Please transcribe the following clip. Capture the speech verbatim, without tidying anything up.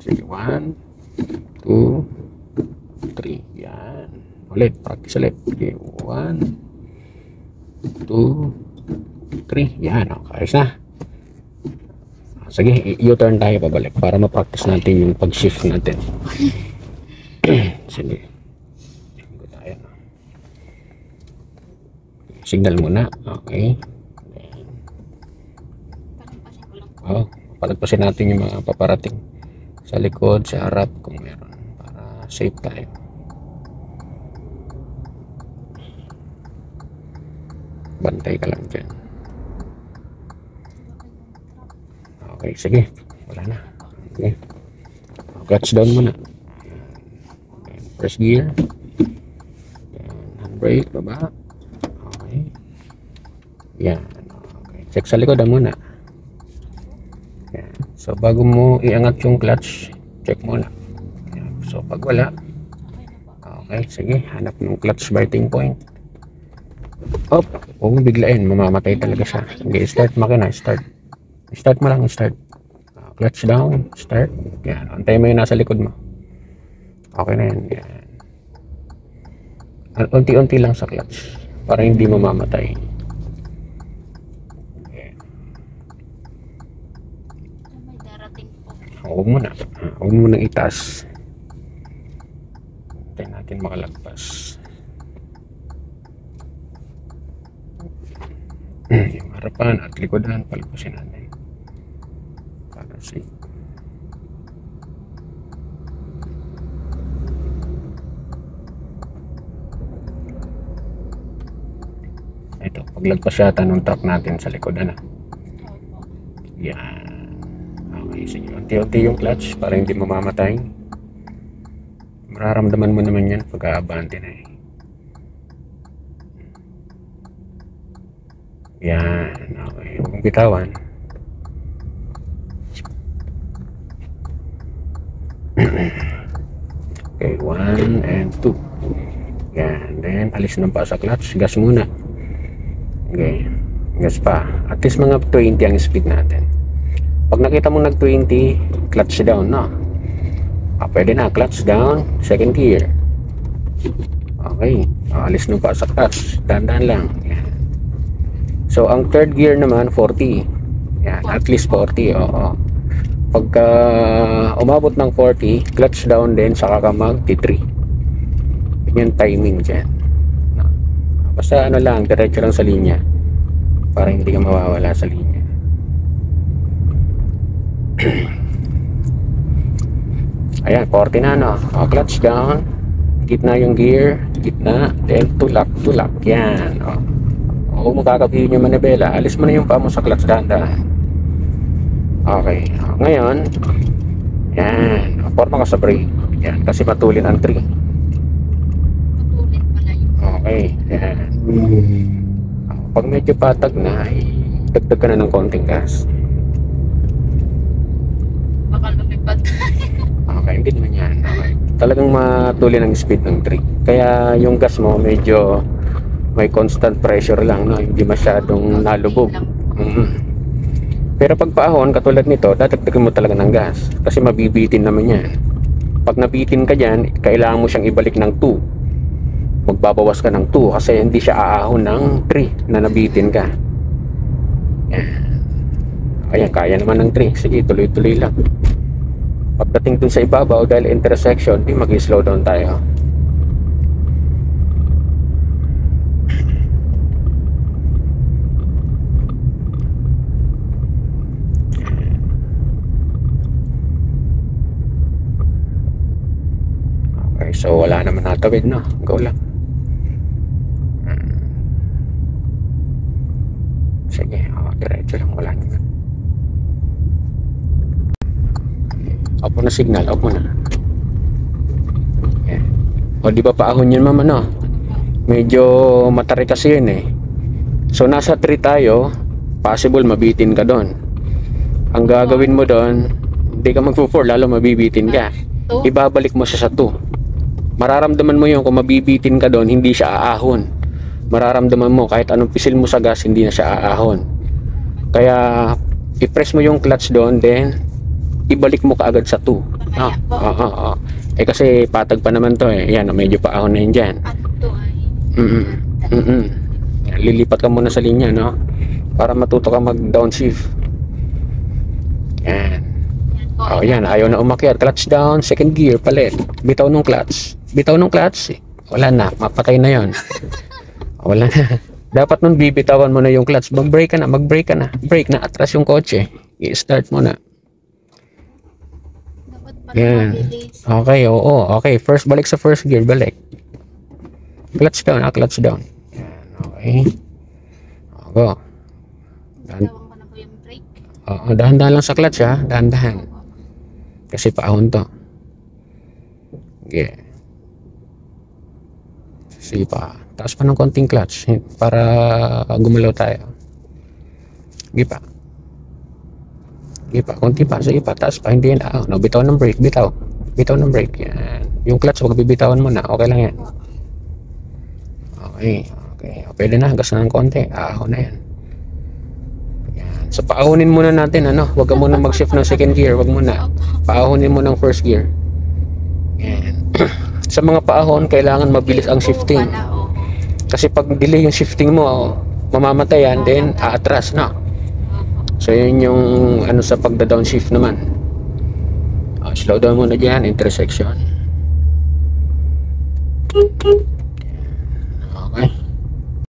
Sige, one, two, three. Yan. Ulit, practice ulit. Sige, one, two, three. Yan, okay, ayos na. Sige, u-turn tayo pabalik para ma-practice natin yung pag-shift natin. Sige. Signal muna. Okay. Oh, palagpasin natin yung mga paparating sa likod, sa harap kung meron para safe tayo. Bantay ka lang dyan. Okay, sige. Wala na. Okay. Clutch down muna. Okay. First gear. Handbrake, baba. Okay. Yan. Okay. Check sa likod muna. Yan. So, bago mo iangat yung clutch, check muna. Yan. So, pag wala, okay, sige. Hanap ng clutch biting point. Op, huwag mo biglain, mamamatay talaga siya. Sige, start makina, start. Start mo lang, start. Uh, clutch down, start. Yan, antay mo yung nasa likod mo. Okay na yan. Yan. Unti-unti lang sa clutch para hindi mamamatay. Yan. May darating po. Huwag mo na. Huwag mo nang itaas. Antay natin makalagpas. Yung harapan at likodan, palpasin natin. Para safe. Ito, paglagpas yata nung truck natin sa likodan na. Yan. Okay, sige. Unti-unti yung clutch para hindi mamamatay. Mararamdaman mo naman yan pag-aabante na eh. Yan, okay. Huwag mong bitawan. Okay, one and two. Yan, then alis ng pa sa clutch. Gas muna. Okay, gas pa. At least mga twenty ang speed natin. Pag nakita mo nag twenty, clutch down, no? Ah, pwede na, clutch down, second gear. Okay, alis ng pa sa clutch. Dandan lang. Yan. So, ang third gear naman, forty. Yan, at least forty, oo. Pagka umabot ng forty, clutch down din, saka ka mag-T three. Yan yung timing dyan. No. Basta ano lang, diretso lang sa linya. Para hindi ka mawawala sa linya. Ayan, forty na, no? O, clutch down. Gitna yung gear. Gitna. Then, tulak, tulak. Yan, o. Huwag mo kakabihin yung manibela, alis mo na yung paa mo sa clutch dahan-dahan. Okay, ngayon yan, forma ka sa brake yan, kasi matulin ang three. Matulin pala yun. Okay, yan. Pag medyo patag na, dagdag ka na ng konting gas. Baka lumipad. Okay, hindi naman yan. Okay. Talagang matulin ang speed ng three. Kaya yung gas mo medyo may constant pressure lang, no? Hindi masyadong nalubog. Mm-hmm. Pero pag paahon, katulad nito, dadagdagan mo talaga ng gas. Kasi mabibitin naman yan. Pag nabitin ka dyan, kailangan mo siyang ibalik ng two. Magbabawas ka ng two kasi hindi siya aahon ng three na nabitin ka. Yan. Ayan, kaya naman ng three. Sige, tuloy-tuloy lang. Pagdating dun sa ibabaw, dahil intersection, di mag-slow down tayo. So wala naman natawid, no? Go lang. Sige, oh, diretso lang, wala naman. Off mo na signal, off mo na. Yeah. O di ba paahon yun, mama, no? Medyo matari kasi yun eh. So nasa three tayo, possible mabitin ka doon. Ang gagawin mo doon, hindi ka mag-four, lalo mabibitin ka. Ibabalik mo siya sa two. Mararamdaman mo yun kung mabibitin ka doon, hindi siya aahon. Mararamdaman mo kahit anong pisil mo sa gas, hindi na siya aahon. Kaya i-press mo yung clutch doon, then ibalik mo kaagad sa two. No? Kaya po. Oo, oo. Eh kasi patag pa naman to eh. Yan, medyo paahon na yun dyan. At ito ay Mm-mm. Mm-mm. Yan, lilipat ka muna sa linya, no? Para matuto ka mag-downshift. Yan. yan po. Oh, yan. Ayaw na umakyat. Clutch down, second gear, palit. Bitaw nung clutch. Bitaw nung clutch. Wala na. Mapatay na yon. Wala na. Dapat nun bibitawan mo na yung clutch. Mag-brake ka na. Mag-brake ka na. Brake na. Atras yung kotse. I-start mo na. Dapat pala Yan. mabilis. Okay, oo. Okay. First, balik sa first gear. Balik. Clutch down. Ah, clutch down. Yan. Okay. O, go. Dan Tawang ko na po yung brake. Oo, dahan-dahan lang sa clutch, ha. Dahan-dahan. Kasi paahon to. Okay. Sige pa. Taas pa ng konting clutch eh, para gumalaw tayo. Sige pa. Sige pa. Konti pa. Sige pa. Taas pa. Hindi yan. Ah, no, bitaw ng brake. Bitaw. Bitaw ng brake. Yan. Yung clutch, huwag bibitawan mo na. Okay lang yan. Okay. Okay. Pwede na. Gas na ng konti. Ahon na yan. Yan. So, paahonin muna natin. Ano? Huwag ka muna mag-shift ng second gear. Huwag muna. Paahonin mo ng first gear. Yan. Sa mga paahon, kailangan mabilis ang shifting. Pala, oo. Kasi pag delay yung shifting mo, oh, mamamatay yan, then aatras na. So yun yung ano sa pagda-downshift naman. Oh, slow down muna dyan, intersection.